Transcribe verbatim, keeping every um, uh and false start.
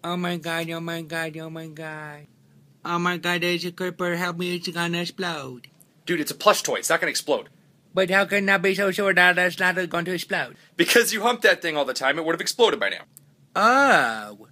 Oh my god, oh my god, oh my god. Oh my god, there's a creeper. Help me, it's gonna explode. Dude, it's a plush toy. It's not gonna explode. But how can I be so sure that it's not going to explode? Because you humped that thing all the time, it would have exploded by now. Oh.